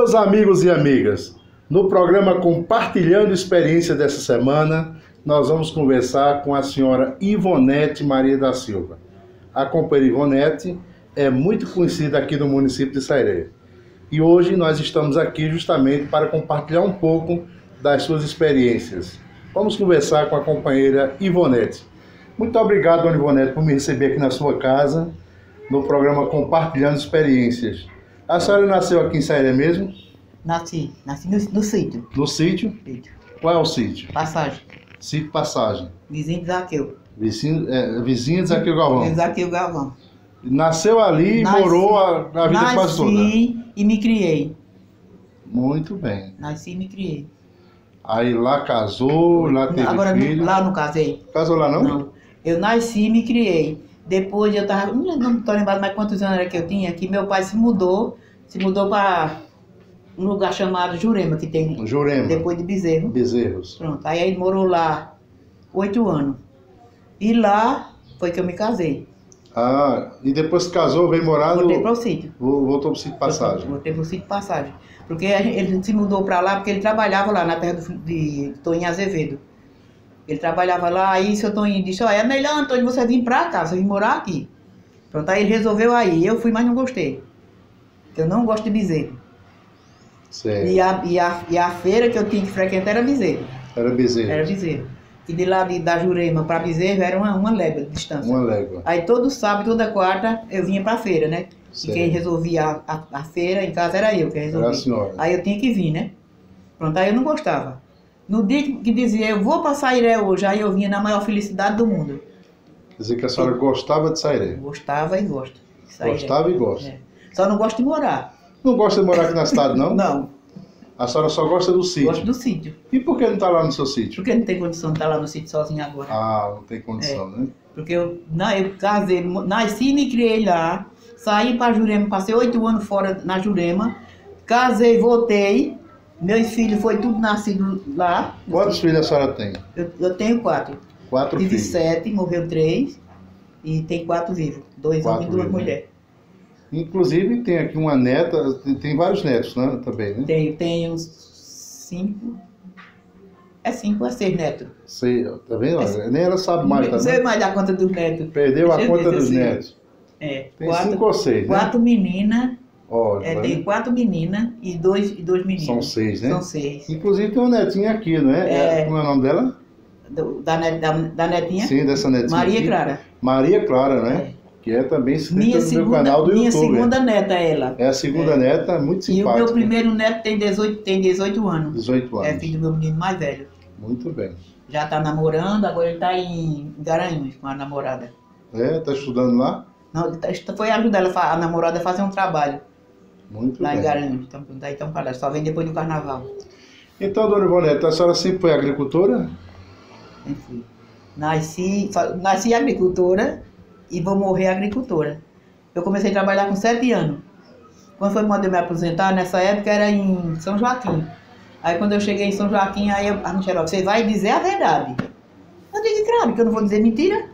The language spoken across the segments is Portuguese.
meus amigos e amigas, no programa Compartilhando Experiência dessa semana, nós vamos conversar com a senhora Ivonete Maria da Silva. A companheira Ivonete é muito conhecida aqui no município de Sairé. E hoje nós estamos aqui justamente para compartilhar um pouco das suas experiências. Vamos conversar com a companheira Ivonete. Muito obrigado, dona Ivonete, por me receber aqui na sua casa, no programa Compartilhando Experiências. A senhora nasceu aqui em Sairé mesmo? Nasci no sítio. No sítio? Sítio. Qual é o sítio? Passagem. Sítio Passagem. Vizinho de Zaqueu. Vizinha de Zaqueu Galvão. Zaqueu Galvão. Nasceu ali e morou a vida quase toda? Nasci e me criei. Muito bem. Nasci e me criei. Aí lá casou, lá teve Agora, filho. lá não casei. Casou lá não? Não. Eu nasci e me criei. Depois eu tava, não estou lembrado mais quantos anos era que eu tinha, que meu pai se mudou para um lugar chamado Jurema, que tem Jurema. Depois de Bezerro. Bezerros. Pronto, aí ele morou lá 8 anos. E lá foi que eu me casei. Ah, e depois que casou, veio morar Voltei para o sítio. Voltou para o sítio Passagem. Voltei para o sítio Passagem. Porque ele se mudou para lá porque ele trabalhava lá na terra de Toninho Azevedo. Ele trabalhava lá, aí seu Toninho disse, olha, é melhor, Antônio, você vir para cá, você vir morar aqui. Pronto, aí ele resolveu aí. Eu fui, mas não gostei. Eu não gosto de bezerro. Certo. E a feira que eu tinha que frequentar era bezerro. Era Bezerro. Era bezerro. E de lá da Jurema para bezerro era uma légua de distância. Uma légua. Aí todo sábado, toda quarta, eu vinha para a feira, né? Certo. E quem resolvia a feira em casa era eu que resolvia. Era a senhora. Aí eu tinha que vir, né? Pronto, aí eu não gostava. No dia que dizia, eu vou para Sairé hoje, aí eu vinha na maior felicidade do mundo. Quer dizer que a senhora gostava de Sairé. Gostava e gosto. de Sairé. Gostava e gosta. É. Só não gosto de morar. Não gosta de morar aqui na cidade, não? Não, A senhora só gosta do sítio. gosto do sítio. E por que não está lá no seu sítio? Porque não tem condição de estar lá no sítio sozinha agora. Ah, não tem condição, né? Porque eu casei, nasci e me criei lá, saí para Jurema, passei 8 anos fora na Jurema, casei, voltei, meus filhos foi tudo nascido lá. Quantos filhos a senhora tem? Eu tenho 4. 4 Tive filhos. 7, morreu 3 e tem 4 vivos, 2 homens e 2 vivos. mulheres. Inclusive tem aqui uma neta, tem vários netos, né? Também, né? Tenho 5, 5 a 6 netos. Sei, tá vendo? Nem ela sabe mais, tá Não sei vendo? mais da conta dos netos. Perdeu Deixa a eu conta ver dos se eu sei. netos. Tem 4, 5 ou 6, né? 4 meninas, Ó, tem 4 meninas e 2 meninos. São 6, né? São 6. Inclusive tem uma netinha aqui, não é? Como é o nome dela? Da netinha? Sim, dessa netinha Maria aqui. Clara. Maria Clara, né? Que é também inscrita no meu canal do minha YouTube. segunda neta, ela. É a segunda neta, muito E o simpática. meu primeiro neto tem 18 anos. 18 anos. É filho do meu menino mais velho. Muito bem. Já tá namorando, agora ele tá em Garanhuns com a namorada. Tá estudando lá? Não, foi ajudar ela, a namorada a fazer um trabalho Muito lá bem. em Garanhuns. Então, daí estão para lá, só vem depois do carnaval. Então, dona Ivonete, a senhora sempre foi agricultora? Enfim. Nasci agricultora e vou morrer agricultora. Eu comecei a trabalhar com 7 anos. Quando foi quando eu me aposentar, nessa época era em São Joaquim. Aí quando eu cheguei em São Joaquim, aí a Michelle, você vai dizer a verdade. Eu digo, claro, que eu não vou dizer mentira.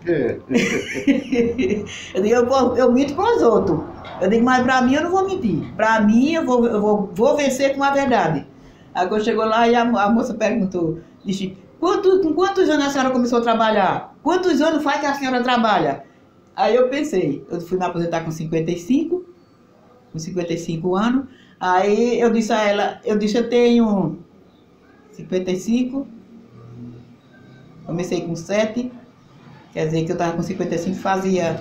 Eu digo, eu minto para os outros. Eu digo, mas para mim eu não vou mentir. Para mim eu vou vencer com a verdade. Aí quando chegou lá, e a moça perguntou, disse, com quantos anos a senhora começou a trabalhar? Quantos anos faz que a senhora trabalha? Aí eu pensei, eu fui me aposentar com 55 anos. Aí eu disse a ela, eu tenho 55, comecei com 7, quer dizer que eu estava com 55, fazia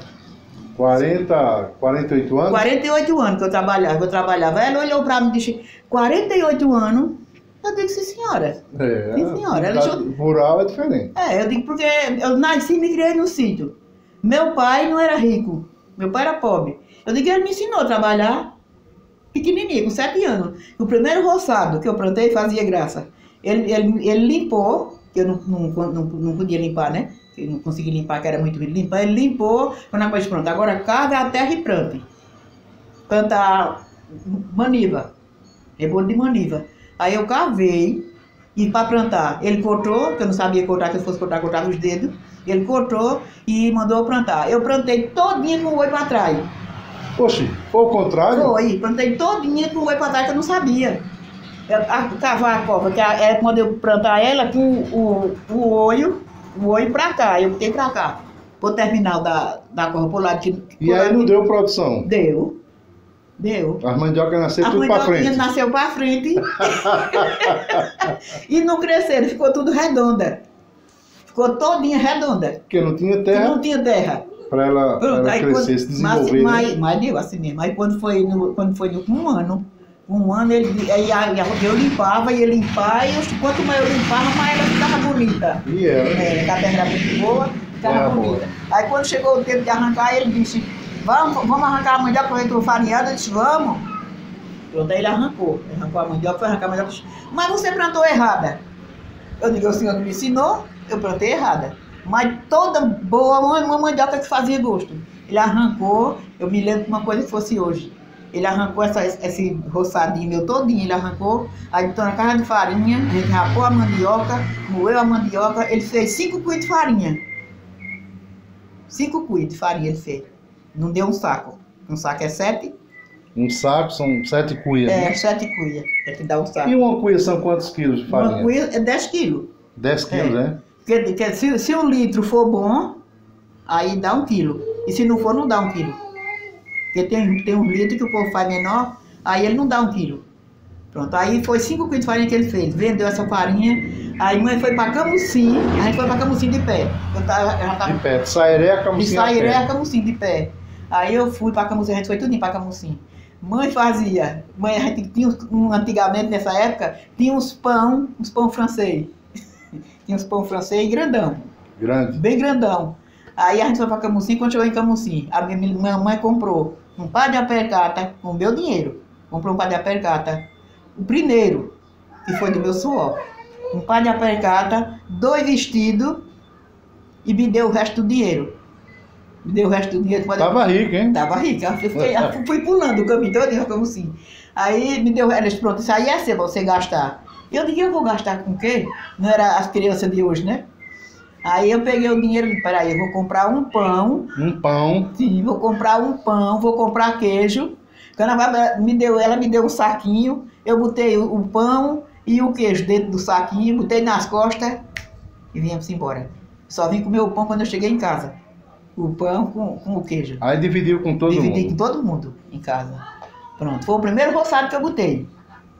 48 anos? 48 anos que eu trabalhava. Ela olhou para mim e disse, 48 anos? Eu digo, sim senhora. Sim senhora. Rural é diferente. Eu digo, porque eu nasci e me criei no sítio. Meu pai não era rico, meu pai era pobre. Eu digo, ele me ensinou a trabalhar pequenininho, com 7 anos. O primeiro roçado que eu plantei fazia graça. Ele limpou, que eu não podia limpar, né? Eu não consegui limpar, que era muito ruim limpar. Ele limpou, quando a coisa pronto, agora carga a terra e plante. Planta maniva, rebolo de maniva. Aí eu cavei, e para plantar, ele cortou, que eu não sabia cortar, que eu fosse cortar, cortava os dedos. Ele cortou e mandou eu plantar. Eu plantei todinha com o olho para trás. Oxe, foi o contrário? Foi, plantei todinha com o oi pra trás que eu não sabia. Cavar a cova, que é quando eu plantar ela com o olho pra cá, eu botei pra cá. Pro terminal da cova, pro lado de... E aí não deu produção? Deu. As mandiocas nasceram tudo pra frente? Nasceu pra frente. E não cresceram, ficou tudo redonda. Ficou todinha redonda. Porque não tinha terra? Não tinha terra. Pra ela crescer, se desenvolver. Mas deu assim mesmo. Aí quando foi no um ano eu limpava, ia limpar, e quanto mais eu limpava, mais ela ficava bonita. E ela? A terra era muito boa, ficava bonita. Aí quando chegou o tempo de arrancar, ele disse, vamos arrancar a mandioca para eu farinhada. Eu disse, vamos. Pronto, aí ele arrancou a mandioca, foi arrancar a mandioca. Mas você plantou errada. Eu digo, o senhor me ensinou, eu plantei errada. Mas toda boa, uma mandioca que fazia gosto. Ele arrancou, eu me lembro de uma coisa que fosse hoje. Ele arrancou esse roçadinho meu todinho, ele arrancou, aí botou na caixa de farinha, a gente rapou a mandioca, moeu a mandioca, ele fez 5 cuias de farinha. 5 cuias de farinha ele fez. Não deu um saco. Um saco é 7. Um saco são 7 cuias. É, né? 7 cuias. É que dá um saco. E uma cuia são quantos quilos de farinha? Uma cuia é 10 quilos. 10 quilos, né? Porque se 1 litro for bom, aí dá 1 quilo. E se não for, não dá 1 quilo. Porque tem um litro que o povo faz menor, aí ele não dá 1 quilo. Pronto, aí foi 5 quilos de farinha que ele fez. Vendeu essa farinha, aí mãe foi pra Camusim, a gente foi pra Camusim de pé. Eu já tava De pé, de Sairé a Camusim. de Sairé a Camusim de pé. Aí eu fui pra Camusim, a gente foi tudinho pra Camusim. Mãe fazia, a gente tinha, antigamente nessa época, tinha uns pão francês. Tinha uns pão francês grandão. Grande. Bem grandão. Aí a gente foi pra Camusim, quando chegou em Camusim, a minha mãe comprou um par de apercata com o meu dinheiro. Comprou um par de apercata. O primeiro, que foi do meu suor. Um par de apercata, 2 vestidos e me deu o resto do dinheiro. Me deu o resto do dinheiro. Tava rico, hein? Tava rica. Eu fui pulando o caminho todo, como assim. Aí me deu, eles pronto, isso aí é seu, você gastar. Eu digo, eu vou gastar com o quê? Não era as crianças de hoje, né? Aí eu peguei o dinheiro e disse, peraí, eu vou comprar um pão. Um pão. Sim, vou comprar um pão, vou comprar queijo. Quando ela me deu um saquinho, eu botei o pão e o queijo dentro do saquinho, botei nas costas e viemos embora. Só vim comer o pão quando eu cheguei em casa. O pão com o queijo. Aí dividiu com todo mundo? Dividi com todo mundo em casa. Pronto, foi o primeiro roçado que eu botei.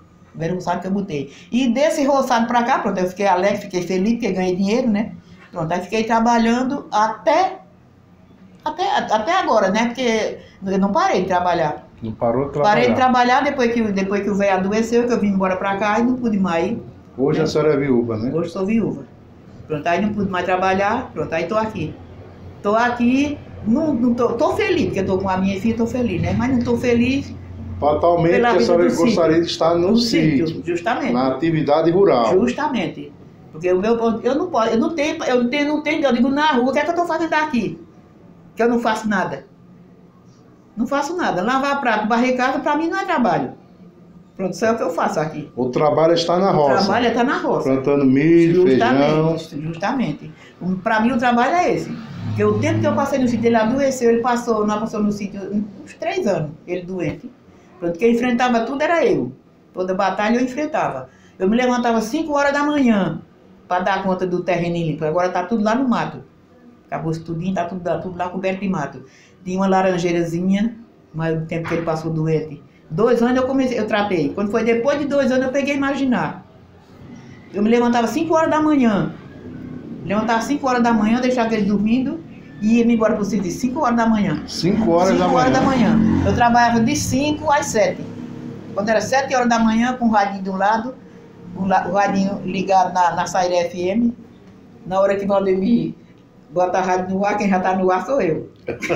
E desse roçado pra cá, pronto, eu fiquei alegre, fiquei feliz, porque ganhei dinheiro, né? Pronto, aí fiquei trabalhando até agora, né? Porque eu não parei de trabalhar. Não parou de trabalhar? Parei de trabalhar depois que o velho adoeceu, que eu vim embora pra cá e não pude mais. Hoje a senhora é viúva, né? Hoje sou viúva. Pronto, aí não pude mais trabalhar, pronto, aí tô aqui. Tô aqui, tô feliz, porque eu tô com a minha filha, tô feliz, né? Mas não tô feliz. Fatalmente, Pela a senhora vida do gostaria sítio. de estar no sítio, justamente. na atividade rural. Justamente. Porque eu não posso, eu não tenho, eu digo na rua, o que é que eu tô fazendo aqui? Que eu não faço nada. Não faço nada. Lavar prato, varrer casa, pra mim não é trabalho. Pronto, isso é o que eu faço aqui. O trabalho está na roça. O trabalho é estar na roça. Plantando milho, feijão. Justamente. Pra mim o trabalho é esse. Porque o tempo que eu passei no sítio, ele adoeceu, nós passou no sítio uns 3 anos, ele doente. Pronto, quem enfrentava tudo era eu. Toda batalha eu enfrentava. Eu me levantava 5 horas da manhã para dar conta do terreno limpo. Agora tá tudo lá no mato. Acabou-se tudinho, tá tudo lá coberto de mato. Tinha uma laranjeirazinha, mas o tempo que ele passou doente. 2 anos eu tratei. Quando foi depois de 2 anos eu peguei a imaginar. Eu me levantava 5 horas da manhã. Levantava 5 horas da manhã, deixava eles dormindo e ia-me embora para o sítio 5 horas da manhã. 5 horas da manhã? 5 horas da manhã. Eu trabalhava de 5 às 7. Quando era 7 horas da manhã, com o radinho de um lado, o radinho ligado na Sairé FM. Na hora que o Valdemir bota a rádio no ar, quem já está no ar sou eu.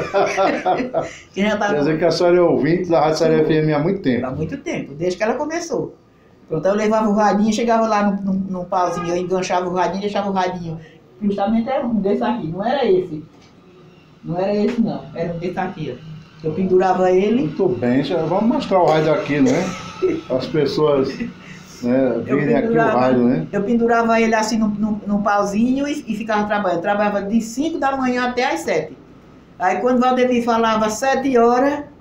Quem já tá Quer dizer que a senhora é ouvinte da Rádio Sairé FM há muito tempo? Há muito tempo, desde que ela começou. Pronto, eu levava o radinho, chegava lá no pauzinho, eu enganchava o radinho, deixava o radinho. Justamente era um desse aqui, não era esse. Não era esse não, era um desse aqui, ó. Eu pendurava ele. Muito bem, vamos mostrar o rádio aqui, né? As pessoas, né, virem aqui o rádio, né? Eu pendurava ele assim no pauzinho e ficava trabalhando. Trabalhava de 5 da manhã até as 7. Aí quando o Valdemir falava 7 horas,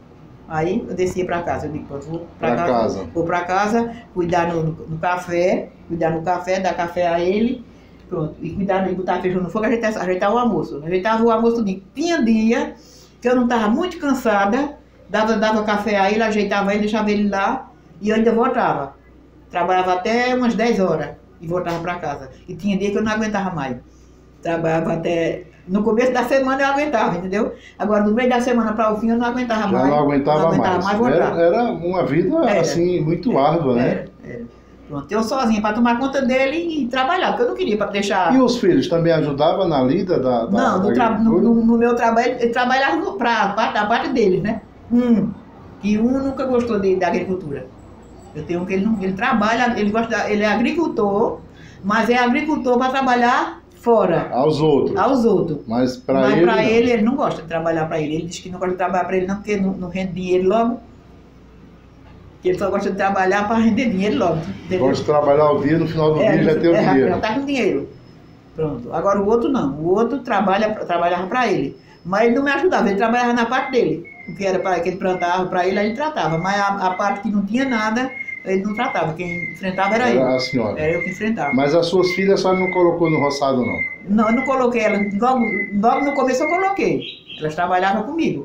Aí eu descia para casa. Eu digo, pronto, vou Pra para casa. casa. Vou para casa, cuidar no café, dar café a ele. Pronto, e cuidar de botar feijão no fogo, ajeitar o almoço. Ajeitava o almoço tudinho. Tinha dia que eu não estava muito cansada, dava café a ele, ajeitava ele, deixava ele lá e eu ainda voltava. Trabalhava até umas 10 horas e voltava para casa. E tinha dia que eu não aguentava mais. Trabalhava até... No começo da semana eu aguentava, entendeu? Agora, no meio da semana para o fim, eu não aguentava Já mais. não aguentava mais. Voltava. Era uma vida, assim, muito árdua, né? Era. Pronto, eu sozinha para tomar conta dele e trabalhar, porque eu não queria para deixar... E os filhos também ajudavam na lida da Não, no meu trabalho, ele trabalhava da parte deles, né? E um nunca gostou da agricultura. Eu tenho um que ele trabalha, ele é agricultor, mas é agricultor para trabalhar fora. Aos outros. Mas para ele não gosta de trabalhar para ele. Ele diz que não gosta de trabalhar para ele não, porque não rende dinheiro logo. Que ele só gosta de trabalhar para render dinheiro logo. Entendeu? Gosta de trabalhar o dia, no final do dia já tem o dinheiro. Já está com dinheiro. Pronto. Agora o outro não. O outro trabalhava para ele. Mas ele não me ajudava, ele trabalhava na parte dele. O que era para que ele plantava para ele, aí ele tratava. Mas a parte que não tinha nada, ele não tratava. Quem enfrentava era ele. A senhora. Era eu que enfrentava. Mas as suas filhas a senhora não colocou no roçado, não? Não, eu não coloquei ela. Logo no começo eu coloquei. Elas trabalhavam comigo.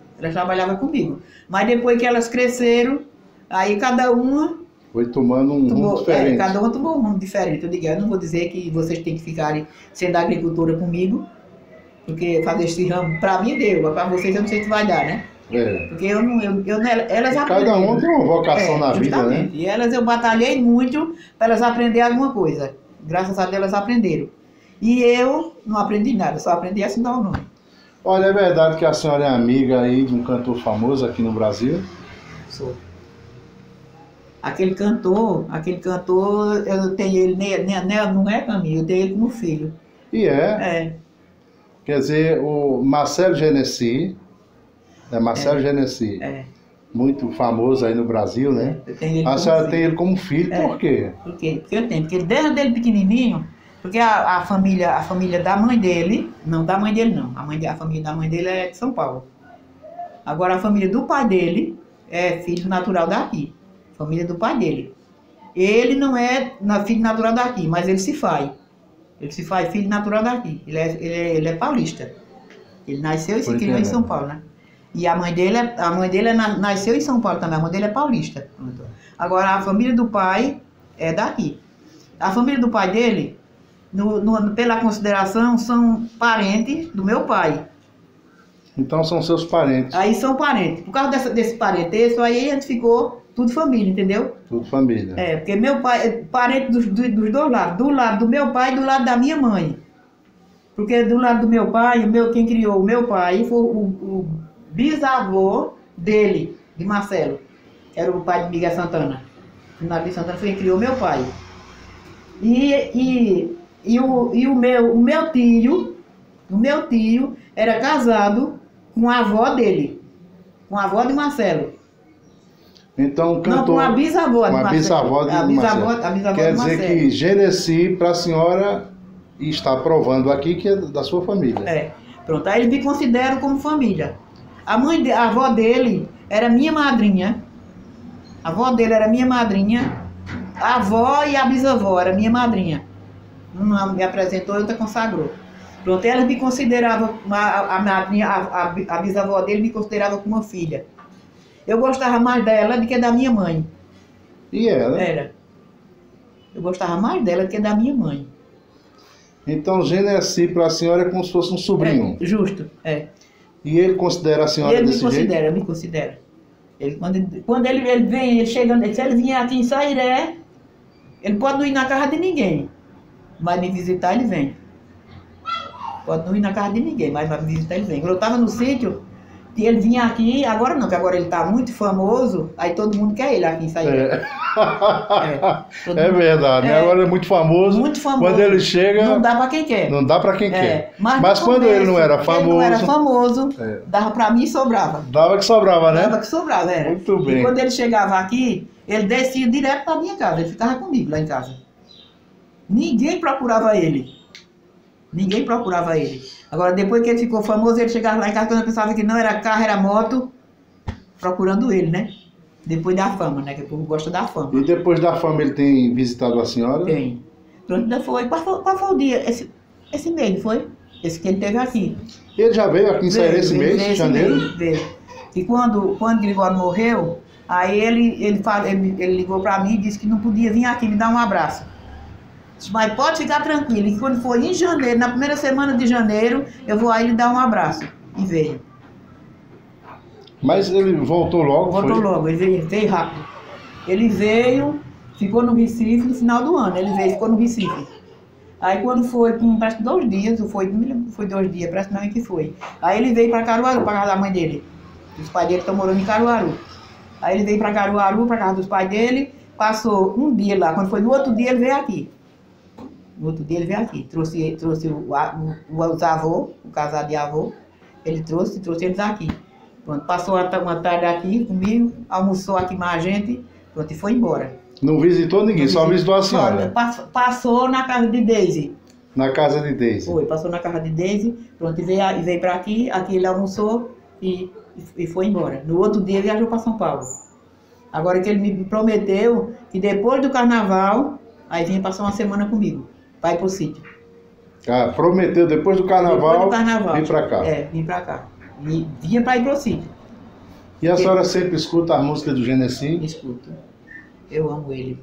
Mas depois que elas cresceram, aí cada uma... Foi tomando um rumo diferente. Cada uma tomou um rumo diferente. Eu digo, eu não vou dizer que vocês têm que ficarem sendo agricultora comigo, porque fazer esse ramo, para mim deu, mas para vocês eu não sei se vai dar, né? Porque elas cada um tem uma vocação na vida, né? E elas eu batalhei muito para elas aprenderem alguma coisa. Graças a Deus elas aprenderam. E eu não aprendi nada, só aprendi a assinar o nome. Olha, é verdade que a senhora é amiga aí de um cantor famoso aqui no Brasil? Sou. Aquele cantor, eu tenho ele, não é caminho, eu tenho ele como filho. E Quer dizer, o Marcelo Genesi, Genesi, muito famoso aí no Brasil, né? A senhora tem ele como filho, por quê? Porque eu tenho, porque desde ele pequenininho, porque a família da mãe dele, não da mãe dele não, a família da mãe dele é de São Paulo. Agora a família do pai dele é filho natural daqui, família do pai dele. Ele não é filho natural daqui, mas ele se faz. Ele se faz filho natural daqui. Ele é paulista. Ele nasceu e se criou em São Paulo, né? E a mãe dele nasceu em São Paulo também. A mãe dele é paulista. Agora a família do pai é daqui. A família do pai dele, pela consideração, são parentes do meu pai. Então são seus parentes. Aí são parentes. Por causa desse parentesco, aí a gente ficou tudo família, entendeu? Tudo família. Porque meu pai é parente dos dois lados. Do lado do meu pai e do lado da minha mãe. Porque do lado do meu pai, quem criou o meu pai foi o bisavô dele, de Marcelo. Que era o pai de Miguel Santana. O Miguel Santana foi quem criou meu pai. E o meu tio era casado com a avó dele. Com a avó de Marcelo. Então, cantor... Não, com a bisavó de Marcelo. A bisavó Quer dizer que Genesi, para a senhora, está provando aqui que é da sua família. Pronto, aí eles me consideram como família. A avó dele era minha madrinha. A avó dele era minha madrinha. A avó e a bisavó era minha madrinha. Uma me apresentou e outra consagrou. Pronto, elas me consideravam, a bisavó dele me considerava como uma filha. Eu gostava mais dela do que da minha mãe. E ela? Era. Eu gostava mais dela do que da minha mãe. Então, Genesi para a senhora é como se fosse um sobrinho. Justo. E ele considera a senhora desse jeito? Ele me considera. Quando ele vem, se ele vier aqui em Sairé, ele pode não ir na casa de ninguém. Mas me visitar, ele vem. Pode não ir na casa de ninguém, mas vai me visitar, ele vem. Quando eu estava no sítio, e ele vinha aqui, agora não, que agora ele está muito famoso, aí todo mundo quer ele aqui em Sairé. É verdade, né? Agora é muito famoso. Muito famoso. Quando ele chega... Não dá para quem quer. Não dá para quem quer. Mas quando ele não era famoso... Dava para mim e sobrava. Dava que sobrava, né? Dava que sobrava, era. Muito bem. E quando ele chegava aqui, ele descia direto para minha casa, ele ficava comigo lá em casa. Ninguém procurava ele. Agora, depois que ele ficou famoso, ele chegava lá em casa, quando eu pensava que não era carro, era moto, procurando ele, né? Depois da fama, né? Que o povo gosta da fama. E depois da fama ele tem visitado a senhora? Tem. Pronto, ainda foi. Qual foi o dia? Esse mês, não foi? Esse que ele teve aqui. Ele já veio aqui em Sairé esse mês, em janeiro? Veio. E quando Gregório morreu, aí ele ligou pra mim e disse que não podia vir aqui me dar um abraço. Disse, mas pode ficar tranquilo. E quando for em janeiro, na primeira semana de janeiro, eu vou aí lhe dar um abraço. E veio. Mas ele voltou logo? Voltou logo, ele veio rápido. Ele veio, ficou no Recife no final do ano. Ele veio, ficou no Recife. Aí quando foi, parece que 2 dias, não me lembro se foi 2 dias, parece não que foi. Aí ele veio para Caruaru, para casa da mãe dele. Os pais dele estão morando em Caruaru. Aí ele veio para Caruaru, para casa dos pais dele, passou um dia lá. Quando foi no outro dia, ele veio aqui. No outro dia ele veio aqui. Trouxe os avôs, o casal de avô. Ele trouxe eles aqui. Pronto, passou uma tarde aqui comigo, almoçou aqui com a gente, pronto, e foi embora. Não visitou ninguém, só visitou a senhora? Passou na casa de Deise. Na casa de Deise? Foi, passou na casa de Deise, pronto, e veio para aqui ele almoçou e foi embora. No outro dia viajou para São Paulo. Agora que ele me prometeu que depois do carnaval, aí vinha passar uma semana comigo, para ir pro sítio. Ah, prometeu depois do carnaval, vir para cá? É, vim para cá. E vinha para ir pro sítio. E a senhora sempre escuta a música do Genesi? Escuto. Eu amo ele.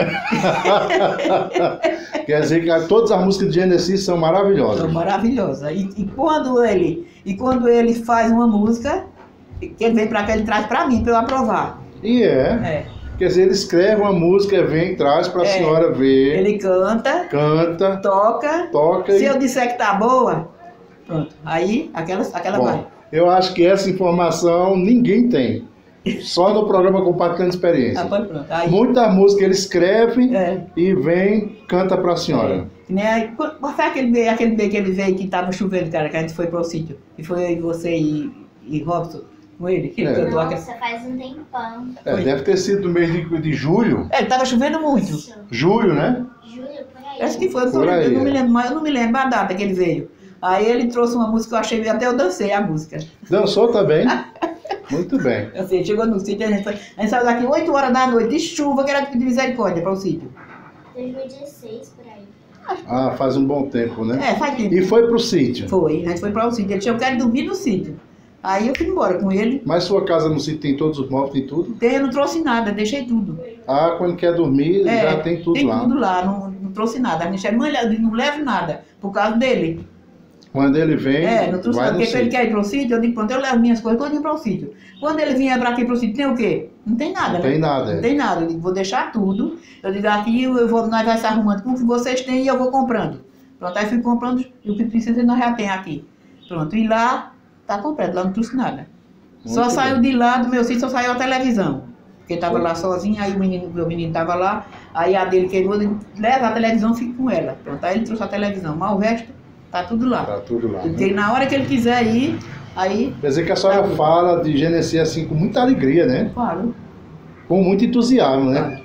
Quer dizer que todas as músicas de Genesi são maravilhosas. São maravilhosas. E quando ele faz uma música, que ele vem para cá, ele traz para mim, para eu aprovar. E quer dizer, ele escreve uma música, vem, traz para a senhora ver. Ele canta, toca. Se eu disser que tá boa, pronto. Aí, aquela vai. Eu acho que essa informação ninguém tem. Só no programa Compartilhando Experiência. Pronto. Aí, muita música ele escreve e vem, canta pra senhora. Qual foi aquele mês que ele veio que tava chovendo, cara, que a gente foi pro sítio? E foi você e Robson com ele? Que ele cantou Nossa, faz um tempão. Deve ter sido no mês de julho. Ele tava chovendo muito. Isso. Julho, né? Julho, por aí. Acho que foi, por aí, eu não me lembro a data que ele veio. Aí ele trouxe uma música que eu achei, até eu dancei a música. Dançou também? Muito bem. Assim, chegou no sítio, a gente saiu daqui 8 horas da noite, de chuva, que era de misericórdia para o sítio. 2016, por aí. Ah, faz um bom tempo, né? Faz tempo. E foi pro sítio? Foi, a gente foi para o sítio. Ele disse, eu quero dormir no sítio. Aí eu fui embora com ele. Mas sua casa no sítio tem todos os móveis, tem tudo? Eu não trouxe nada, deixei tudo. Ah, quando quer dormir, já tem tudo lá. Tem tudo lá, não trouxe nada. A Michelle, mãe, eu não levo nada, por causa dele. Quando ele vem, não trouxe nada, porque ele quer ir para o sítio, eu digo, pronto, eu levo minhas coisas todas para o sítio. Quando ele vier para aqui para o sítio, tem o quê? Não tem nada, Não né? tem nada. Não tem nada, eu digo, vou deixar tudo. Eu digo, aqui nós vamos se arrumando com o que vocês têm e eu vou comprando. Pronto, aí fui comprando e o que precisa nós já tem aqui. Pronto, e lá tá completo, lá não trouxe nada. Só saiu de lá do meu sítio, só saiu a televisão. Porque estava lá sozinho, aí meu menino estava lá, aí a dele queimou, leva a televisão, fica com ela. Pronto, aí ele trouxe a televisão, mas o resto tá tudo lá. Tá tudo lá. Porque na hora que ele quiser ir, aí... Quer dizer que a senhora fala de Genesi assim com muita alegria, né? Falo. Com muito entusiasmo, né?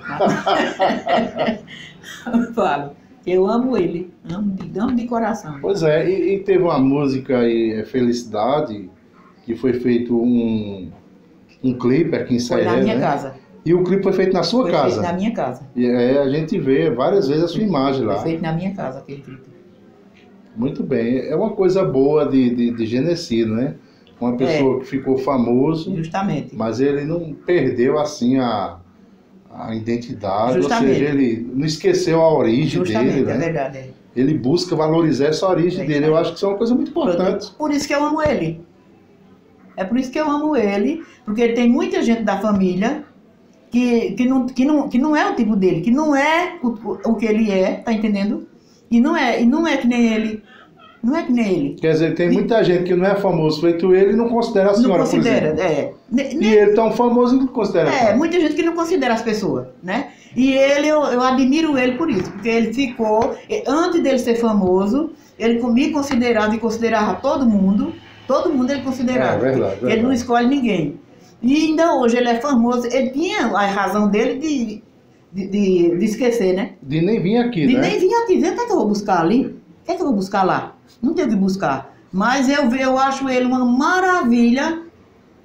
Falo. Eu amo ele, amo de coração. Pois é, e teve uma música aí, Felicidade, que foi feito um clipe aqui em Sairé, Foi na minha né? casa. E o clipe foi feito na sua casa? Foi feito na minha casa. E a gente vê várias vezes a sua imagem lá. Foi feito na minha casa, aquele clipe. Muito bem, é uma coisa boa de Genesi, né? Uma pessoa que ficou famoso, justamente. Mas ele não perdeu assim a identidade, Justamente. Ou seja, ele não esqueceu a origem dele, né? É verdade. Ele busca valorizar essa origem dele. Eu acho que isso é uma coisa muito importante. Por isso que eu amo ele. É por isso que eu amo ele, porque tem muita gente da família que não é o tipo dele, que não é o que ele é, tá entendendo? E não é que nem ele. Não é que nem ele. Quer dizer, tem muita gente que não é famoso feito ele e não considera a senhora, não considera, por exemplo. E ele tão famoso e não considera. Muita gente que não considera as pessoas, né? E ele, eu admiro ele por isso, porque ele ficou, antes dele ser famoso, ele me considerava e considerava todo mundo ele considerava. Verdade. Ele não escolhe ninguém. E ainda hoje ele é famoso, ele tinha a razão dele de esquecer, né? De nem vir aqui, De né? nem vir aqui, vê o que é que eu vou buscar ali? O que é que eu vou buscar lá? Não tenho o que buscar. Mas eu acho ele uma maravilha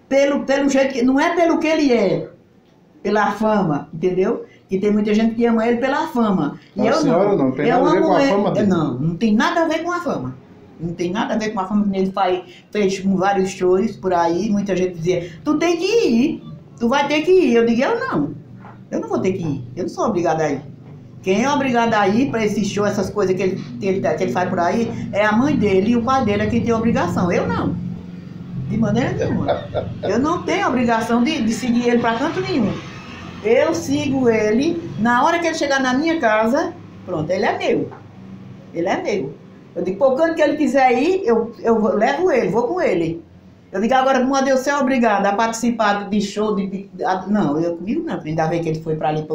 pelo jeito que... Não é pelo que ele é, pela fama, entendeu? Que tem muita gente que ama ele pela fama. E A senhora não tem nada a ver com a fama dele. Não tem nada a ver com a fama. Não tem nada a ver com a fama que ele fez vários shows por aí. Muita gente dizia, tu tem que ir, tu vai ter que ir. Eu digo, eu não vou ter que ir, eu não sou obrigada a ir. Quem é obrigado a ir para esse show, essas coisas que ele faz por aí, é a mãe dele e o pai dele é quem tem obrigação. Eu não. De maneira nenhuma. Eu não tenho obrigação de seguir ele para canto nenhum. Eu sigo ele, na hora que ele chegar na minha casa, pronto, ele é meu. Ele é meu. Eu digo, por canto que ele quiser ir, eu levo ele, vou com ele. Eu digo, agora, como eu ser obrigada a participar de show, não, comigo não. Ainda bem que ele foi para ali,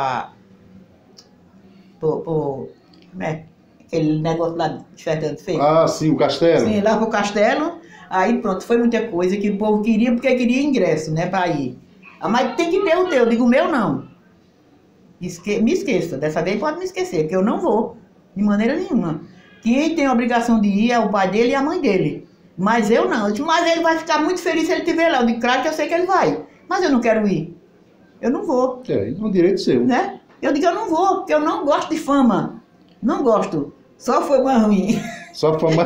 como é? Aquele negócio lá de Fernando fez. Ah, sim, o castelo. Sim, lá pro castelo. Aí pronto, foi muita coisa que o povo queria, porque queria ingresso, né, para ir. Ah, mas tem que ter o teu. Eu digo, o meu não. Me esqueça, dessa vez pode me esquecer, porque eu não vou, de maneira nenhuma. Quem tem a obrigação de ir é o pai dele e a mãe dele. Mas eu não. Eu digo, mas ele vai ficar muito feliz se ele estiver lá. Eu digo, claro que eu sei que ele vai. Mas eu não quero ir. Eu não vou. É um direito seu. Né? Eu digo, eu não vou, porque eu não gosto de fama. Não gosto. Só foi mais ruim. Só fama.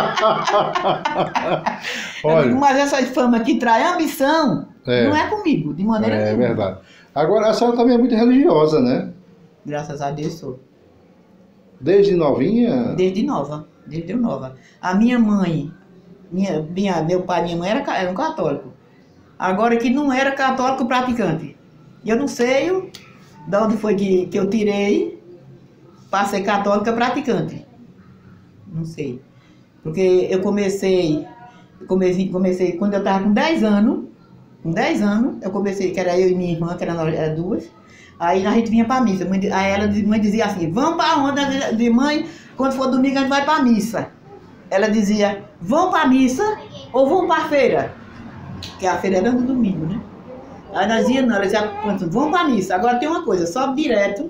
Eu digo, mas essa fama que traz ambição, não é comigo, de maneira nenhuma. É verdade. Agora, a senhora também é muito religiosa, né? Graças a Deus sou. Desde novinha? Desde nova. A minha mãe, meu pai e minha mãe eram católicos. Agora que não era católico praticante. Eu não sei de onde foi que eu tirei para ser católica praticante. Não sei. Porque eu comecei quando eu estava com 10 anos. Com 10 anos, eu comecei, que era eu e minha irmã, que era duas. Aí a gente vinha para a missa. Aí mãe dizia assim, vamos para onde? De mãe, quando for domingo a gente vai para a missa. Ela dizia, vão para a missa ou vão para a feira? Porque a feira era no domingo, né? Aí nós dizíamos, não, ela dizia, vamos para a missa. Agora tem uma coisa, sobe direto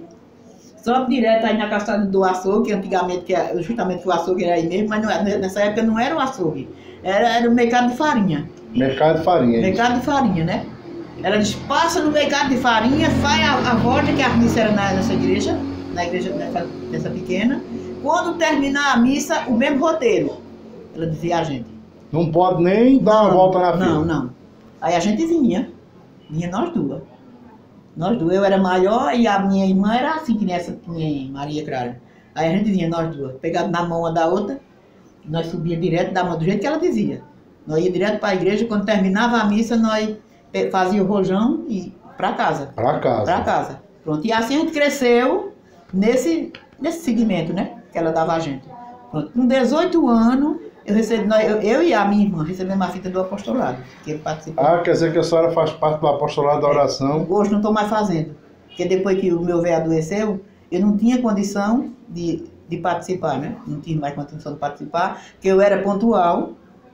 aí na calçada do açougue, que antigamente, justamente o açougue era aí mesmo, mas nessa época não era o açougue, era o mercado de farinha. Mercado de farinha. Mercado de farinha, né? Ela diz, passa no mercado de farinha, faz a volta, que a missa era nessa igreja, nessa pequena. Quando terminar a missa, o mesmo roteiro. Ela dizia a gente. Não pode nem dar uma volta na fila. Não. Aí a gente vinha nós duas. Eu era maior e a minha irmã era assim, que nem Maria Clara. Aí a gente vinha nós duas, pegado na mão uma da outra, nós subia direto da mão, do jeito que ela dizia. Nós ia direto para a igreja, quando terminava a missa, nós fazia o rojão e para casa. Para casa. Pronto. E assim a gente cresceu nesse segmento, né? Que ela dava a gente. Pronto. Com 18 anos, eu e a minha irmã recebemos a fita do apostolado, que ele participou. Ah, quer dizer que a senhora faz parte do apostolado da oração? Hoje não estou mais fazendo. Porque depois que o meu velho adoeceu, eu não tinha condição de participar, né? Não tinha mais condição de participar, porque eu era pontual.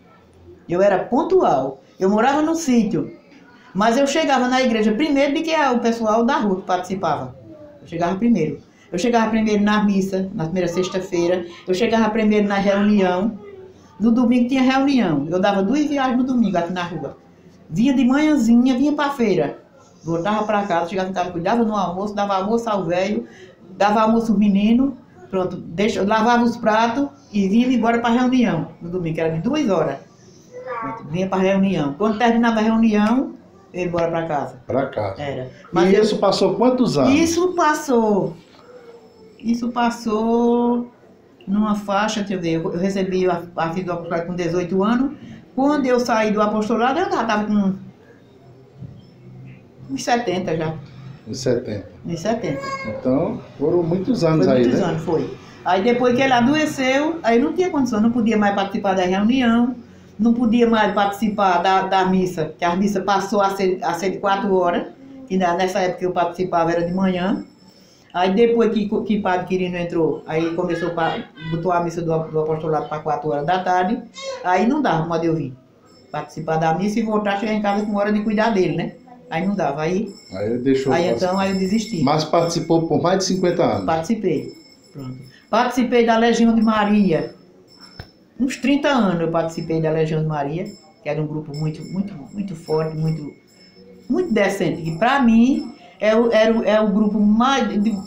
Eu morava no sítio. Mas eu chegava na igreja primeiro do que o pessoal da rua que participava. Eu chegava primeiro. Eu chegava primeiro na missa, na primeira sexta-feira. Eu chegava primeiro na reunião. No domingo tinha reunião. Eu dava 2 viagens no domingo aqui na rua. Vinha de manhãzinha, vinha para a feira. Voltava para casa, chegava em casa, cuidava no almoço, dava almoço ao velho, dava almoço ao menino, pronto, lavava os pratos e vinha embora para a reunião no domingo, que era de 2 horas. Pronto, vinha para a reunião. Quando terminava a reunião, eu ia embora para casa. Para casa. Era. Mas e isso passou quantos anos? Isso passou numa faixa, deixa eu ver, eu recebi a vida do apostolado com 18 anos. Quando eu saí do apostolado, eu já estava com uns 70 já. Uns 70. Uns 70. Então, foram muitos anos foi aí, muitos né? Anos, foi. Aí depois que ele adoeceu, aí não tinha condição, não podia mais participar da reunião, não podia mais participar da missa, que a missa passou a ser de 4 horas, que nessa época eu participava era de manhã. Aí depois que Padre Quirino entrou, aí botou a missa do apostolado para 4 horas da tarde, aí não dava mais eu vir participar da missa e voltar a chegar em casa com hora de cuidar dele, né? Aí não dava, aí deixou. Aí então eu desisti. Mas participou por mais de 50 anos? Participei, pronto. Participei da Legião de Maria, uns 30 anos eu participei da Legião de Maria, que era um grupo muito forte, muito decente. E para mim, é o grupo mais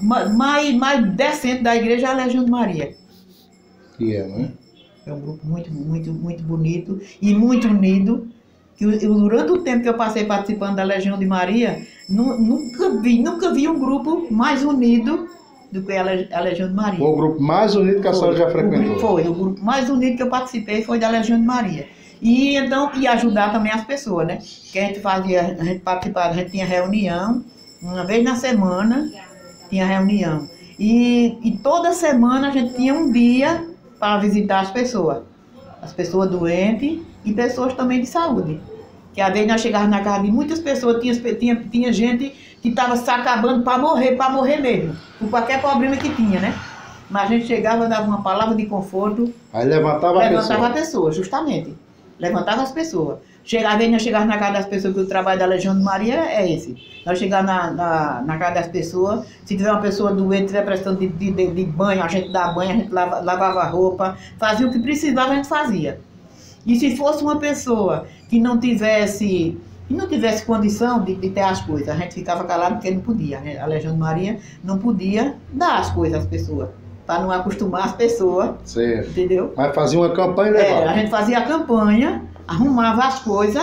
decente da igreja, a Legião de Maria. Que é, né? É um grupo muito bonito e muito unido. Que durante o tempo que eu passei participando da Legião de Maria, nunca vi um grupo mais unido do que a Legião de Maria. Foi o grupo mais unido que a senhora já frequentou? Foi, o grupo mais unido que eu participei foi da Legião de Maria. E então, e ajudar também as pessoas, né? Que a gente participava, a gente tinha reunião, uma vez na semana, tinha reunião. E toda semana a gente tinha um dia para visitar as pessoas doentes e pessoas também de saúde. Que às vezes nós chegávamos na casa de muitas pessoas, tinha gente que estava se acabando para morrer mesmo, por qualquer problema que tinha, né? Mas a gente chegava, dava uma palavra de conforto. Aí levantava a pessoa, justamente. Levantava as pessoas. Às vezes nós chegávamos na casa das pessoas, que o trabalho da Legião de Maria é esse. Nós chegávamos na casa das pessoas, se tiver uma pessoa doente, estiver precisando de banho, a gente dá banho, a gente lavava a roupa, fazia o que precisava, a gente fazia. E se fosse uma pessoa que não tivesse condição de ter as coisas, a gente ficava calado porque não podia. A Legião de Maria não podia dar as coisas às pessoas, para não acostumar as pessoas. Certo. Entendeu? Mas fazia uma campanha e levava. A gente fazia a campanha, arrumava as coisas,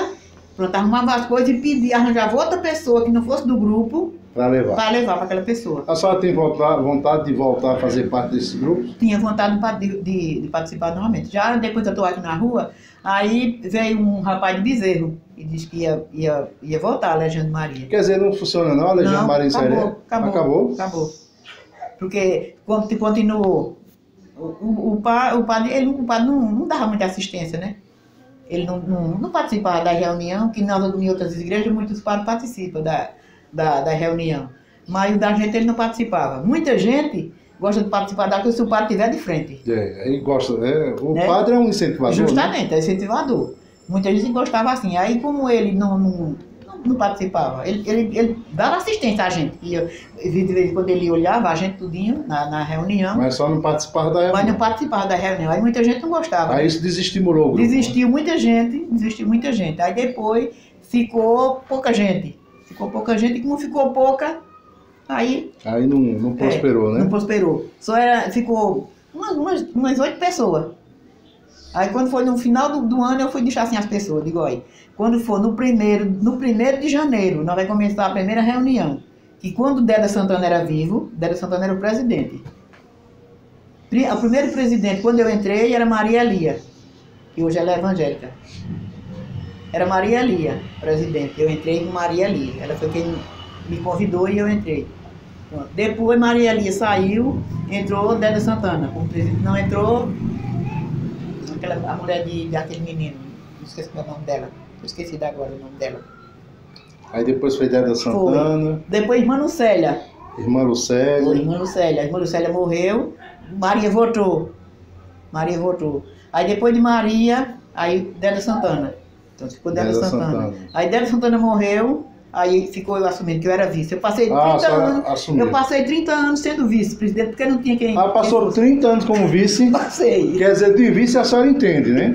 e pedia, arranjava outra pessoa que não fosse do grupo para levar para aquela pessoa. A senhora tem vontade de voltar a fazer parte desse grupo? Tinha vontade de participar novamente. Já depois que eu estou aqui na rua, aí veio um rapaz de Bezerro e disse que ia voltar a Legião de Maria. Quer dizer, não funciona não a Legião de Maria em Seré? Acabou. Porque continuou. O padre não dava muita assistência, né? Ele não participava da reunião, que em outras igrejas muitos padres participam da reunião. Mas da gente ele não participava. Muita gente gosta de participar da coisa se o padre estiver de frente. Ele gosta, o padre é um incentivador. Justamente, né? É incentivador. Muita gente gostava assim. Aí como ele não participava, ele dava assistência a gente. De vez em quando ele olhava a gente tudinho na reunião. Mas só não participava da reunião. Mas não participava da reunião. Aí muita gente não gostava. Aí isso desestimulou o grupo. Desistiu muita gente. Aí depois ficou pouca gente. E como ficou pouca, aí não prosperou, né? Não prosperou. Ficou umas 8 pessoas. Aí quando foi no final do ano, eu fui deixar assim as pessoas. Digo, olha, quando for no 1º de janeiro, nós vamos começar a primeira reunião. Que quando o Deda Santana era vivo, Deda Santana era o presidente. O primeiro presidente, quando eu entrei, era Maria Elia, que hoje ela é evangélica. Era Maria Elia, presidente. Eu entrei com Maria Elia. Ela foi quem me convidou e eu entrei. Pronto. Depois Maria Elia saiu, entrou Deda Santana. Como presidente. Não entrou a mulher daquele menino. Não esqueci o nome dela. Eu esqueci agora o nome dela. Aí depois foi Deda Santana. Depois Irmã Lucélia. Irmã Lucélia. Irmã Lucélia morreu. Maria voltou. Aí depois de Maria, aí Deda Santana. Então ficou Deda Santana. Aí Deda Santana morreu, aí ficou eu assumindo que eu era vice. Eu passei 30 anos. Assumiu. Eu passei 30 anos sendo vice-presidente, porque não tinha quem. Passou 30 anos como vice. Passei. Quer dizer, de vice a senhora entende, né?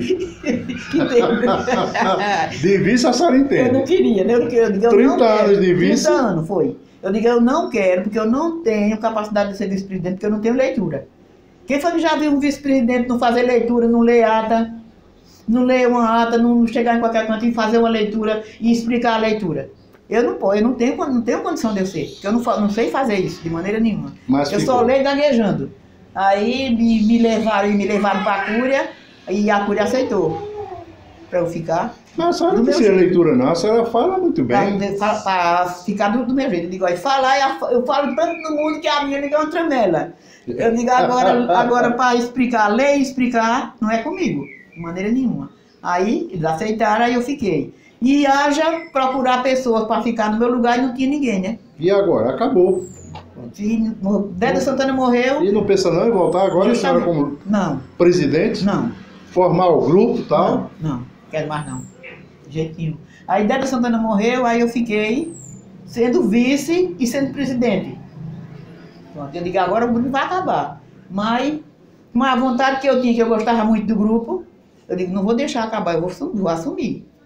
De vice a senhora entende. Eu não queria, né? Eu digo, 30 anos de vice. 30 anos foi. Eu digo, eu não quero, porque eu não tenho capacidade de ser vice-presidente, porque eu não tenho leitura. Quem foi que já viu um vice-presidente não fazer leitura, não ler ata? Não ler uma ata, não chegar em qualquer canto e fazer uma leitura e explicar a leitura. Eu não tenho condição de eu ser, porque eu não sei fazer isso de maneira nenhuma. Eu só leio gaguejando. Aí me levaram para a Cúria e a Cúria aceitou para eu ficar. Mas a senhora não precisa leitura não, a senhora fala muito bem. Para ficar do meu jeito. Eu digo, eu falo tanto no mundo que a minha liga é uma tramela. Eu digo, agora para explicar, ler e explicar, não é comigo. De maneira nenhuma. Aí eles aceitaram, aí eu fiquei. E haja procurar pessoas para ficar no meu lugar e não tinha ninguém, né? E agora? Acabou. Deda Santana morreu. E não pensa não em voltar agora, a senhora como presidente? Não. Formar o grupo e tal? Não, quero mais não. De jeito nenhum. Aí Deda Santana morreu, aí eu fiquei sendo vice e sendo presidente. Pronto, eu digo, agora o grupo vai acabar. Mas a vontade que eu tinha, que eu gostava muito do grupo, eu digo, não vou deixar acabar, eu vou assumir.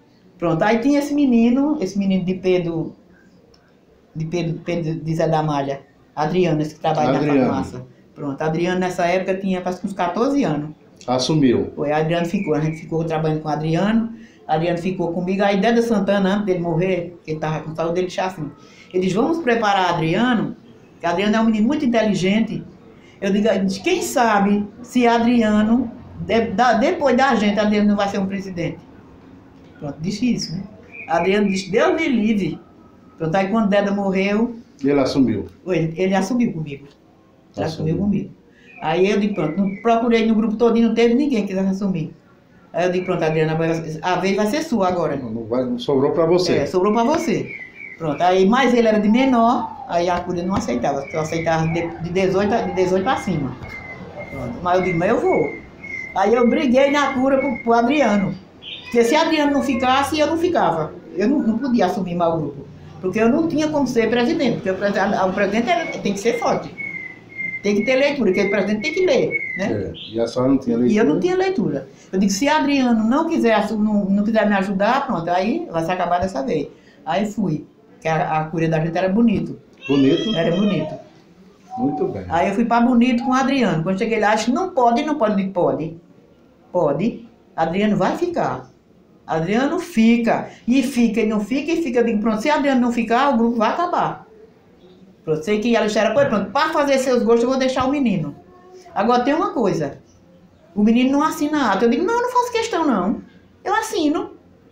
Pronto, aí tinha esse menino de Pedro de Zé da Malha, Adriano, esse que trabalha na farmácia. Pronto, Adriano nessa época tinha parece que uns 14 anos. Assumiu. Foi, Adriano ficou, a gente ficou trabalhando com Adriano ficou comigo, aí Déda Santana, antes dele morrer, que ele estava com saúde dele chacinho, eles vamos preparar Adriano, que Adriano é um menino muito inteligente. Eu digo, quem sabe se Adriano, depois da gente, Adriano não vai ser um presidente. Pronto, disse isso, né? Adriano disse, Deus me livre. Pronto, aí quando Déda morreu... Ele assumiu. Ele assumiu comigo. Ele assumiu comigo. Aí eu digo, pronto, procurei no grupo todinho, não teve ninguém que quisesse assumir. Aí eu digo, pronto, Adriana, a vez vai ser sua agora. Não sobrou pra você. É, sobrou pra você. Pronto, aí, mas ele era de menor, aí a cura não aceitava. Eu aceitava de 18 acima. Pronto, mas eu digo, mas eu vou. Aí eu briguei na cura pro Adriano. Porque se Adriano não ficasse, eu não ficava. Eu não podia assumir mais o grupo. Porque eu não tinha como ser presidente. Porque o presidente tem que ser forte. Tem que ter leitura, porque o presidente tem que ler, né? É, e a senhora não tinha leitura? E eu não tinha leitura. Eu digo, se Adriano não quiser me ajudar, pronto, aí vai se acabar dessa vez. Aí fui, que a cura da gente era bonito. Bonito? Era bonito. Muito bem. Aí eu fui para Bonito com o Adriano. Quando cheguei lá, acho que não pode. Eu digo, pode. Pode. Adriano vai ficar. Adriano fica. E fica, e não fica, e fica. Eu digo, pronto, se Adriano não ficar, o grupo vai acabar. Pronto, sei que ela era, pronto, para fazer seus gostos eu vou deixar o menino. Agora tem uma coisa, o menino não assina ata. Eu digo, não, eu não faço questão não, eu assino.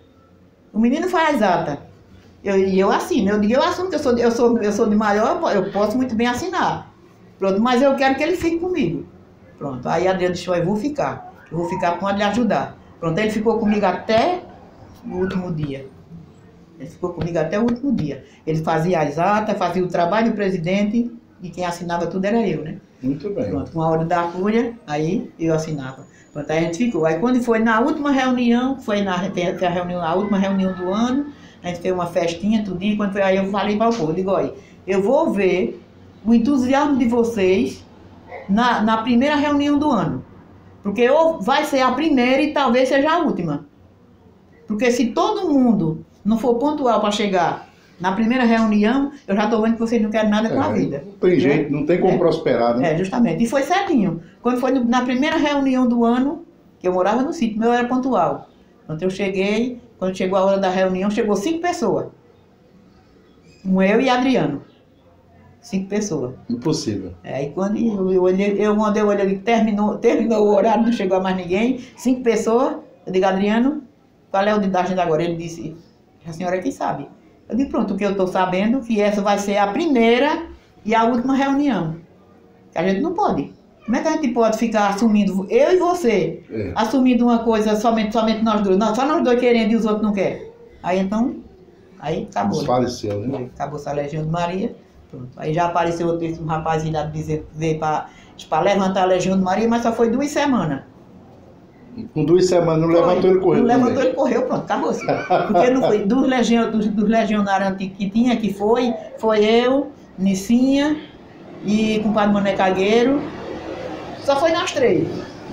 O menino faz ata. E eu assino, eu digo, eu assumo que eu sou de maior, eu posso muito bem assinar. Pronto, mas eu quero que ele fique comigo. Pronto, aí a Adriana disse, eu vou ficar para lhe ajudar. Pronto, ele ficou comigo até o último dia. Ele ficou comigo até o último dia. Ele fazia as atas, fazia o trabalho do presidente e quem assinava tudo era eu, né? Muito bem. Pronto, com a hora da cúria, aí eu assinava. Pronto, aí a gente ficou. Aí quando foi na última reunião, a última reunião do ano, a gente fez uma festinha, tudinho, quando foi aí eu falei para o povo, eu digo, olha, eu vou ver o entusiasmo de vocês na primeira reunião do ano. Porque ou vai ser a primeira e talvez seja a última. Porque se todo mundo não for pontual para chegar na primeira reunião, eu já estou vendo que vocês não querem nada com a vida. Não tem jeito, não tem como prosperar, né? É, justamente. E foi certinho. Quando foi na primeira reunião do ano, que eu morava no sítio, meu era pontual. Quando eu cheguei, quando chegou a hora da reunião, chegou 5 pessoas. Eu e Adriano. 5 pessoas. Impossível. Aí quando eu olhei, terminou o horário, não chegou mais ninguém, 5 pessoas, eu digo, Adriano, qual é o da gente agora? Ele disse, a senhora é que sabe. Eu digo, pronto, o que eu estou sabendo, que essa vai ser a primeira e a última reunião. Que a gente não pode. Como é que a gente pode ficar assumindo, eu e você, assumindo uma coisa somente nós dois? Não, só nós dois querendo e os outros não querem. Aí então, aí acabou. Desfaleceu, né? Acabou-se a Legião de Maria. Pronto. Aí já apareceu um rapazinho lá dizer que veio para levantar a Legião de Maria, mas só foi 2 semanas. Com 2 semanas não levantou, ele correu. Não levantou, ele correu, pronto, acabou-se. Porque não foi dos legionários antigos que tinha, que foi eu, Nicinha e o compadre Mané Cagueiro. Só foi nós 3.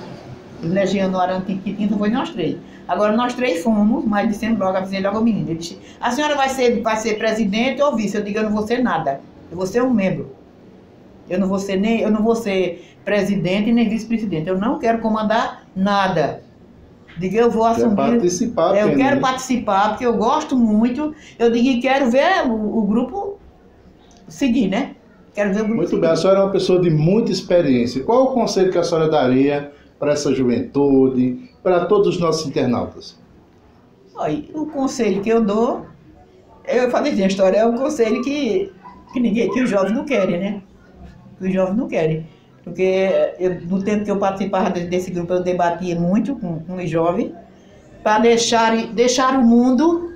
Os legionários antigos que tinha, só foi nós 3. Agora nós 3 fomos, mas dissemos logo, avisei logo ao menino. Ele disse, a senhora vai ser presidente ou vice? Eu digo, eu não vou ser nada. Eu vou ser um membro. Eu não vou ser presidente nem vice-presidente. Eu não quero comandar nada. Digo, eu vou assumir. Participar, eu quero participar, porque eu gosto muito. Eu digo, e quero ver o grupo seguir, né? Quero ver o grupo muito seguir. bem, a senhora é uma pessoa de muita experiência. Qual o conselho que a senhora daria para essa juventude, para todos os nossos internautas? Olha, o conselho que eu dou, eu falei a história, é um conselho que os jovens não querem, né? Que os jovens não querem. Porque no tempo que eu participava desse grupo, eu debatia muito com os jovens, para deixar o mundo,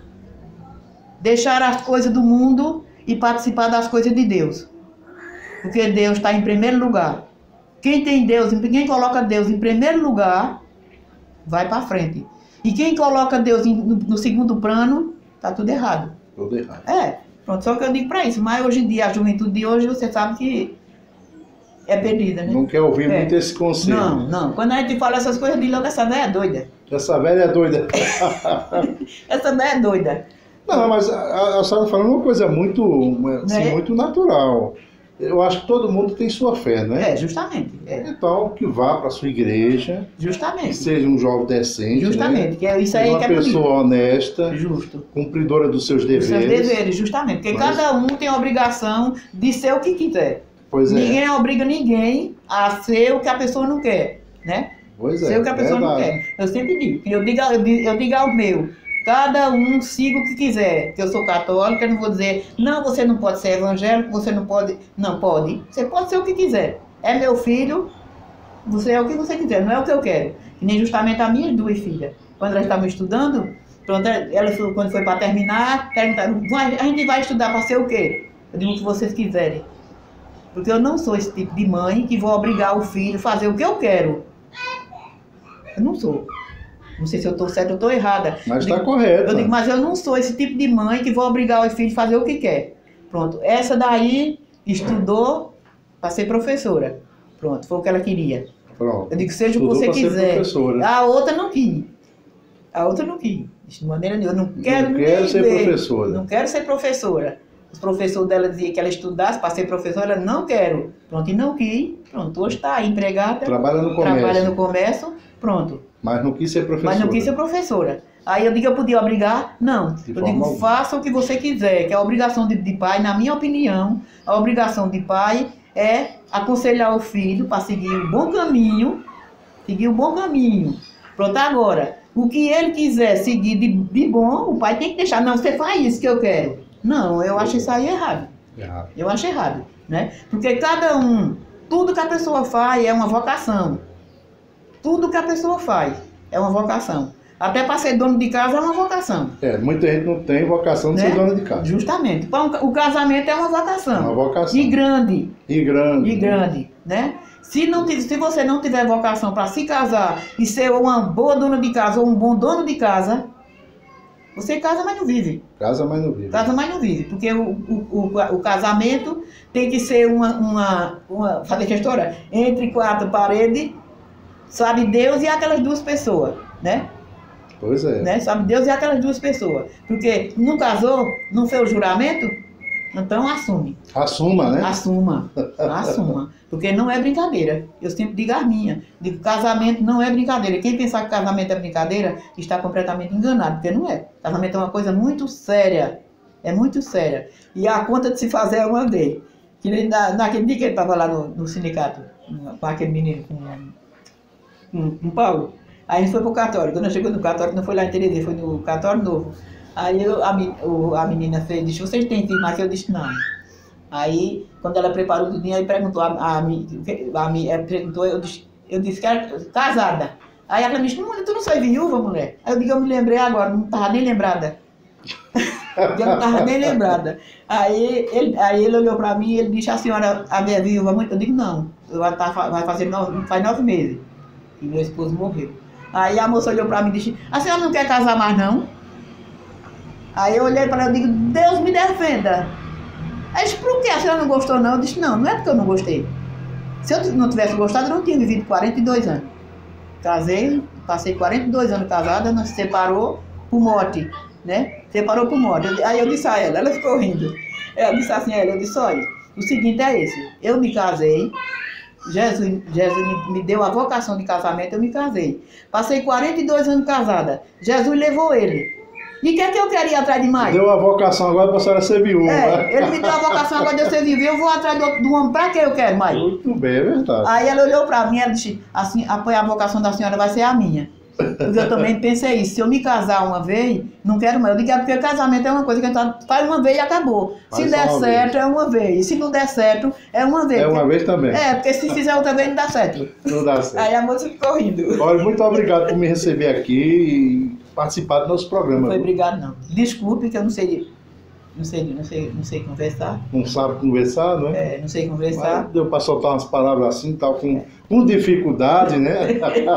deixar as coisas do mundo e participar das coisas de Deus. Porque Deus está em primeiro lugar. Quem coloca Deus em primeiro lugar, vai para frente. E quem coloca Deus no segundo plano, está tudo errado. Tudo errado. Pronto, só que eu digo para isso. Mas hoje em dia, a juventude de hoje, você sabe que é perdida, né? Não quer ouvir É. muito esse conselho. Não, não. Quando a gente fala essas coisas, diz logo, essa velha é doida. Essa velha é doida. Essa velha é doida. Não, mas a senhora falando uma coisa muito, assim, Né? muito natural. Eu acho que todo mundo tem sua fé, né? É, justamente. É. Então, que vá para sua igreja, que Justamente. seja um jovem decente, Justamente. né? Que é isso Seja aí uma que é pessoa bonito. honesta, Justo. cumpridora dos seus Os deveres. seus deveres, justamente. Porque Mas- cada um tem a obrigação de ser o que quiser. Pois é. Ninguém obriga ninguém a ser o que a pessoa não quer, né? Pois é. Ser o que a pessoa não verdade. quer. Eu sempre digo. Eu digo ao meu. Cada um siga o que quiser. Que eu sou católica, eu não vou dizer, não, você não pode ser evangélico, você não pode. Não, pode. Você pode ser o que quiser. É meu filho, você é o que você quiser, não é o que eu quero. E nem justamente as minhas duas filhas. Quando elas estavam estudando, pronto, elas, quando foi para terminar, perguntaram, a gente vai estudar para ser o quê? Eu digo o que vocês quiserem. Porque eu não sou esse tipo de mãe que vou obrigar o filho a fazer o que eu quero. Eu não sou. Não sei se eu estou certa ou estou errada. Mas Eu está digo, correto. eu digo, mas eu não sou esse tipo de mãe que vou obrigar o filho a fazer o que quer. Pronto. Essa daí estudou para ser professora. Pronto, foi o que ela queria. Pronto. Eu digo, seja o que Estudou você pra ser quiser. professora. A outra não quis. A outra não quis. De maneira nenhuma. Eu não quero Não quero nem ser ver. professora. Não quero ser professora. Os professores dela diziam que ela estudasse para ser professora. Ela não quero. Pronto, e não quis. Pronto, hoje está aí empregada. Trabalha no comércio. Trabalha no comércio. Pronto. Mas não quis ser professora. Mas não quis ser professora. Aí eu digo, eu podia obrigar? Não. De Eu forma digo, alguma. faça o que você quiser, que a obrigação de pai, na minha opinião, a obrigação de pai é aconselhar o filho para seguir o bom caminho, seguir o bom caminho. Pronto, agora, o que ele quiser seguir de bom, o pai tem que deixar. Não, você faz isso que eu quero. Não, eu acho isso aí errado. Errado. Eu acho errado, né? Porque cada um, tudo que a pessoa faz é uma vocação. Tudo que a pessoa faz é uma vocação. Até para ser dono de casa é uma vocação. É, muita gente não tem vocação de Né? ser dona de casa. Justamente. O casamento é uma É vocação. uma vocação. E grande. E grande. E grande, né? Se você não tiver vocação para se casar e ser uma boa dona de casa ou um bom dono de casa, você casa, mas não vive. Casa, mas não vive. Casa, mas não vive. Porque o casamento tem que ser fazer que história? Entre quatro paredes, sabe Deus e aquelas duas pessoas, né? Pois é. Né? Sabe Deus e aquelas duas pessoas. Porque não casou, não fez o juramento, então assume. Assuma, né? Assuma. Assuma. Porque não é brincadeira. Eu sempre digo as minhas. Digo, casamento não é brincadeira. Quem pensar que casamento é brincadeira está completamente enganado, porque não é. Casamento é uma coisa muito séria. É muito séria. E a conta de se fazer é uma vez. Que nem naquele dia que ele estava lá no sindicato, com aquele menino, com o Paulo. Aí a gente foi pro cartório. Quando eu chegou no cartório, não foi lá em Terezinha, foi no cartório novo. Aí a menina fez, disse, vocês têm firma aqui? Eu disse, não. Aí, quando ela preparou o dinheiro, aí perguntou, perguntou, eu disse que era casada. Aí ela me disse, tu não foi viúva, mulher? Aí eu digo, eu me lembrei agora, não estava nem lembrada. Eu não estava nem lembrada. Aí ele olhou para mim e ele disse, a senhora é viúva muito? Eu digo, não, vai fazer faz 9 meses. E meu esposo morreu. Aí a moça olhou para mim e disse, a senhora não quer casar mais não? Aí eu olhei para ela e digo, Deus me defenda. Aí disse, por que a senhora não gostou não? Eu disse, não é porque eu não gostei. Se eu não tivesse gostado, eu não tinha vivido 42 anos. Casei, passei 42 anos casada, nós se separou por morte, né? Separou por morte. Aí eu disse a ela ficou rindo. Ela disse assim, eu disse, olha, o seguinte é esse, eu me casei, Jesus me deu a vocação de casamento, eu me casei. Passei 42 anos casada, Jesus levou ele. E o que é que eu queria atrás de mais? Deu a vocação agora para a senhora ser viúva. Ele me deu a vocação agora de eu ser viúva, eu vou atrás do homem, pra que eu quero mais? Muito bem, é verdade. Aí ela olhou pra mim e disse, assim, a vocação da senhora vai ser a minha. Porque eu também pensei isso, se eu me casar uma vez, não quero mais. Eu digo, porque casamento é uma coisa que a gente faz uma vez e acabou. Se der certo, é uma vez. Se não der certo, é uma vez. É uma vez também. É, porque se fizer outra vez, não dá certo. Não dá certo. Aí a moça ficou rindo. Olha, muito obrigado por me receber aqui e participar do nosso programa. Não foi obrigado, não. Desculpe que eu não sei conversar. Não sabe conversar, não é? Não sei conversar. Mas deu para soltar umas palavras assim, tal, com dificuldade, né?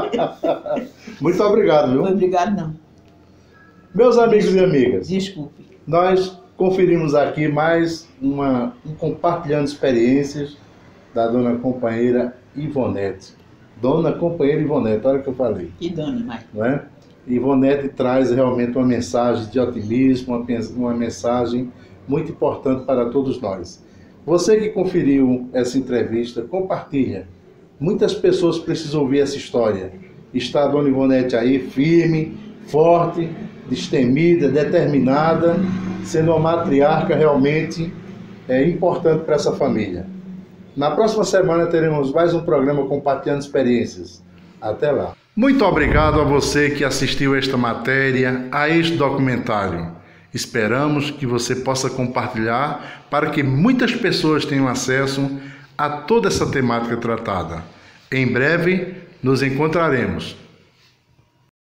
Muito obrigado, Não foi viu? obrigado, não. Meus amigos e amigas, Desculpe. nós conferimos aqui mais um compartilhando experiências da dona companheira Ivonete. Dona companheira Ivonete, olha o que eu falei. Que dona, mãe. Não é? Ivonete traz realmente uma mensagem de otimismo, uma mensagem muito importante para todos nós. Você que conferiu essa entrevista, compartilha. Muitas pessoas precisam ouvir essa história. Está a dona Ivonete aí, firme, forte, destemida, determinada, sendo uma matriarca realmente importante para essa família. Na próxima semana teremos mais um programa compartilhando experiências. Até lá. Muito obrigado a você que assistiu esta matéria, a este documentário. Esperamos que você possa compartilhar para que muitas pessoas tenham acesso a toda essa temática tratada. Em breve nos encontraremos.